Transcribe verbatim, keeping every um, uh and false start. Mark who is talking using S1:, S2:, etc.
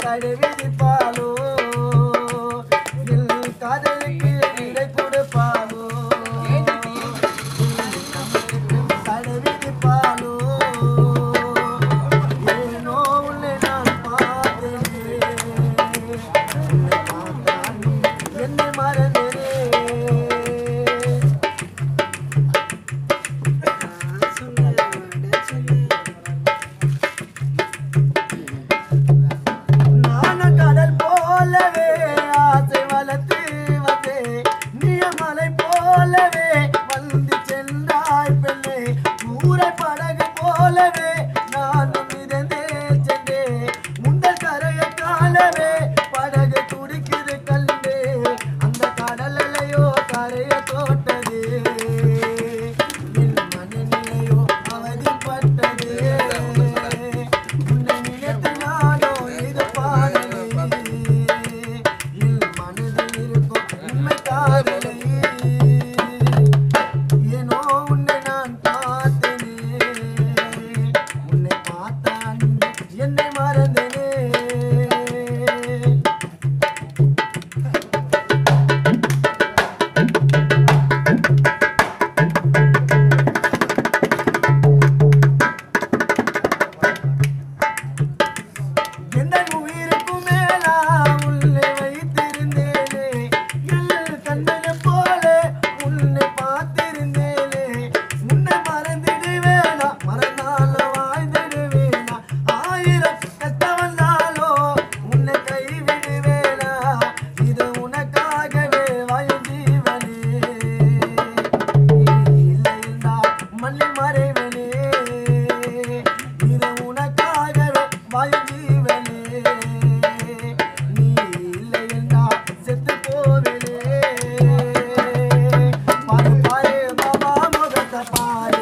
S1: தடை விதிப்பாலோ என் காதலுக்கு விடை கொடுப்பாலோ தடை விதிப்பாலோ ஏனோ உன்னை நான் பார்த்தேன் என்னை மறந்தேனே படகு போலவே நானும் மிதந்தே சென்றே முந்தல் கரையை காணவே படகு துடிக்குது கண்டே அந்த கடலையோ கரையை தோட்டது என் மனநிலையோ அவதிப்பட்டது உன்னை நினைத்து நானோ இது பாடலை என் மனதில் இருக்கும் உண்மை காதலை ஏனோ உன்னை நான் என்னை மறந்தேனே எந்த உயிருக்கும் மேலா உள்ளே வைத்திருந்தேனே எல் கண்ணனை போல உன்னை பார்த்திருந்தேனே உன்னை மறந்திடுவேனா மறந்தாலும் வாழ்ந்திடுவேனா ஆயிரம் கஷ்டம் வந்தாலோ உன்னை கைவிடுவேனா இது உனக்காகவே வாயும் ஜீவனே இல்லை என்றால் மண்ணில் மறைவனே இது உனக்காகவே வாயும் ஜீவனே நீ இல்லை என்றால் செத்து போவேனே பாரு பாரு பாபா முகத்தை பாரு